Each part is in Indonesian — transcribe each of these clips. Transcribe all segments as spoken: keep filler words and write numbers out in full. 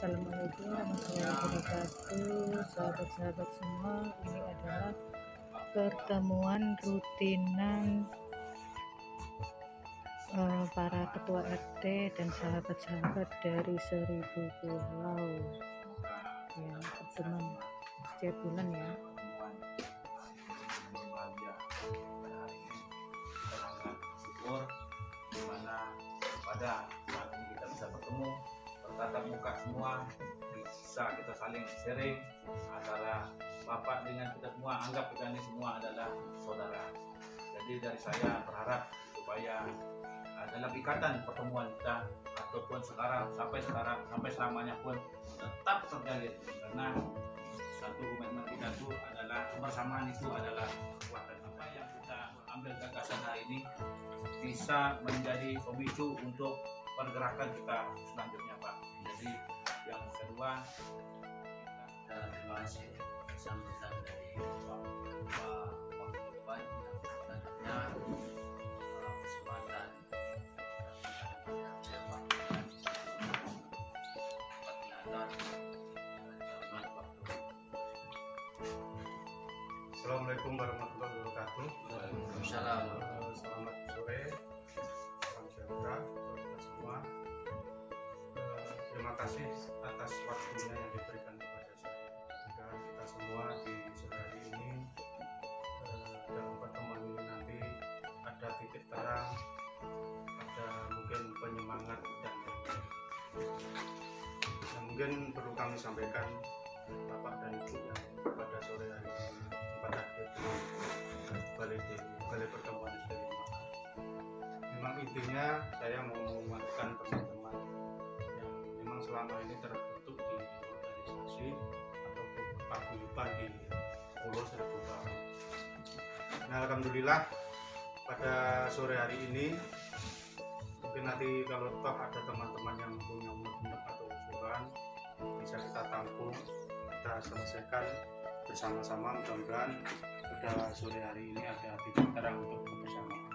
Assalamualaikum warahmatullahi wabarakatuh, sahabat-sahabat semua. Ini adalah pertemuan rutinan uh, para ketua R T dan sahabat-sahabat dari Seribu Pulau. Ya, pertemuan setiap bulan ya. Dimana pada saat ini kita bisa bertemu bertatap muka semua, bisa kita saling sharing antara Bapak dengan kita semua. Anggap kita ini semua adalah saudara. Jadi dari saya berharap supaya uh, dalam ikatan pertemuan kita ataupun sekarang sampai sekarang sampai selamanya pun tetap terjalin, karena satu komitmen kita itu adalah kebersamaan, itu adalah kekuatan. Apa yang kita ambil gagasan hari ini bisa menjadi pemicu untuk pergerakan kita selanjutnya, Pak. Jadi yang kedua, kita terima kasih sambutan dari Pak Pak Pak selanjutnya kesempatan Assalamualaikum warahmatullahi wabarakatuh. Waalaikumsalam. Selamat sore, salam sejahtera kita semua. Eh, Terima kasih atas waktunya yang diberikan kepada saya. Jika kita semua di sore hari ini eh, dalam pertemuan ini nanti ada titik terang, ada mungkin penyemangat dan lain-lain. Yang mungkin perlu kami sampaikan Bapak dan Ibu yang pada sore hari ini pada balai balai pertemuan S D lima. Memang intinya saya mau menguatkan teman-teman yang memang selama ini terbentuk di organisasi atau paguyuban di Pulau Seribu Pulau. Nah, alhamdulillah pada sore hari ini mungkin nanti kalau toh ada teman-teman yang punya unek-unek atau usulan bisa kita tampung, kita selesaikan bersama-sama. Mudah-mudahan pada sore hari ini ada titik terang untuk kebersamaan.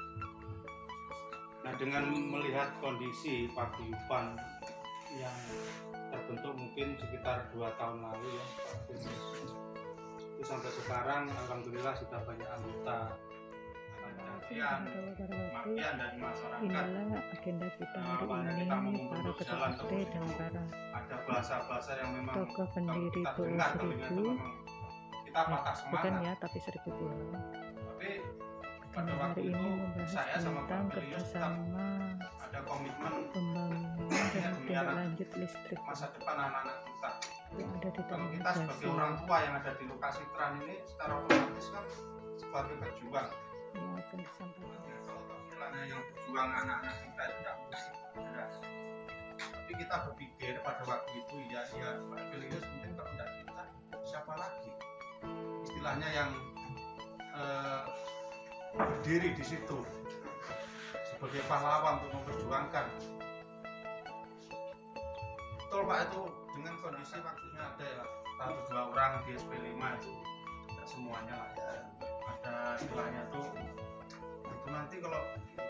Nah, dengan melihat kondisi paguyuban yang terbentuk mungkin sekitar dua tahun lalu ya, itu sampai sekarang alhamdulillah sudah banyak anggota, makian, makian dari masyarakat. Inilah agenda kita hari Awalnya ini, kita mau para membentuk ketua jalan R T terus, dan para ada bahasa-bahasa yang memang tokoh pendiri kita Pulau dengar telinga itu Seribu. memang kita patah Bukan semangat. ya, tapi Seribu Pulau. Tapi pada Agenda waktu hari ini itu membahas saya sama tentang Pak Beliau tetap kerjasama ada komitmen pembangunan dan demi tindak anak lanjut listrik masa depan anak-anak kita. yang ada di Kalau dalam kita sebagai Gaza orang tua yang ada di lokasi Tran ini secara otomatis kan sebagai pejuang. yang akan disampaikan. Ya, kalau toh istilahnya yang berjuang anak-anak kita itu tidak musik jelas. Tapi kita berpikir pada waktu itu ya ya Pak Beliau mungkin kalau tidak kita siapa lagi istilahnya yang eh, berdiri di situ sebagai pahlawan untuk memperjuangkan. Betul Pak, itu dengan kondisi waktunya ada ya satu dua orang di S P lima itu tidak semuanya lah ya. Ada istilahnya tuh itu nanti kalau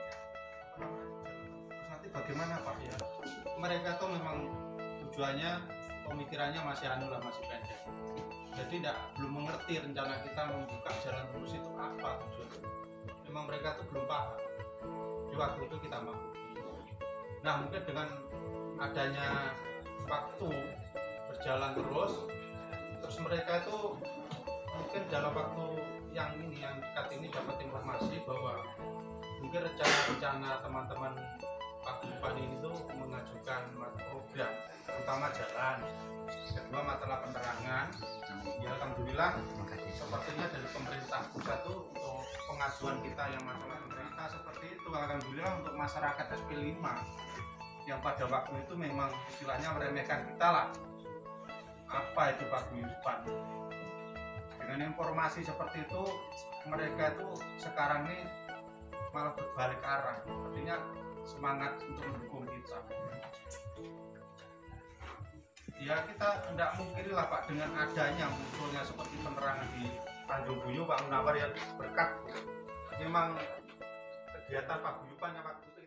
terus nanti bagaimana Pak ya, mereka tuh memang tujuannya pemikirannya masih anu lah, masih pendek, jadi tidak belum mengerti rencana kita membuka jalan terus itu apa tujuannya. Memang mereka tuh belum paham. Di waktu itu kita mampu. Nah, mungkin dengan adanya waktu berjalan terus, terus mereka itu mungkin dalam waktu yang ini yang dekat ini dapat informasi bahwa mungkin rencana-rencana teman-teman paguyuban ini tuh mengajukan program, terutama jalan, kedua masalah penerangan. Ya alhamdulillah sepertinya dari pemerintah pusat tuh untuk pengajuan kita yang masalah pemerintah seperti itu, alhamdulillah untuk masyarakat S P lima yang pada waktu itu memang istilahnya meremehkan kita lah, apa itu paguyuban. Dengan informasi seperti itu mereka itu sekarang ini malah berbalik arah, artinya semangat untuk mendukung kita. Ya kita tidak mungkin lah Pak, dengan adanya munculnya seperti penerangan di Tanjung Buyung Pak Munawar ya berkat memang kegiatan paguyuban yang waktu itu